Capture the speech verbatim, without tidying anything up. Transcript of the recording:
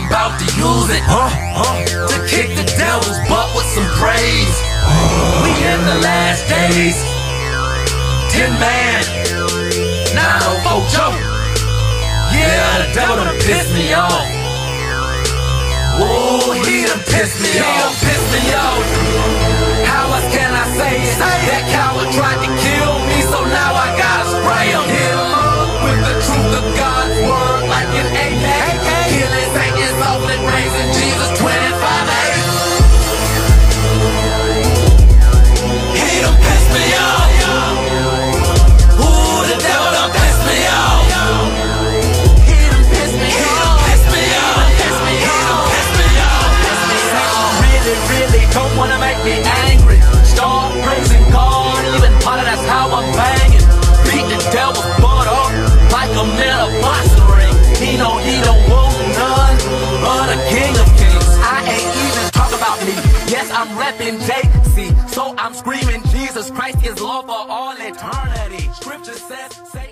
about to use it huh? Huh? to kick the devil's butt with some praise. We in the last days. Ten man, nine oh four Joe. Yeah, the devil done pissed me off. Ooh, he done pissed me off. He done pissed me off. How else can I say it? That coward tried to kill me, so now I gotta spray him. Hit him up with the truth of God's word, like an A K. Kill his angels off and raising Jesus twenty-five eight. He done pissed me off. Ooh, the devil done pissed me off. He done pissed me off. He done pissed me off. He done pissed me off. Really, really don't wanna make me angry. Start praising God, even part of that's how I'm banging. Beat the devil's butt up like I'm in a boxing ring. He know he don't want none but a king of kings. I ain't even talk about me. Yes, I'm repping J C, so I'm screaming Jesus Christ is Lord for all eternity. Scripture says, say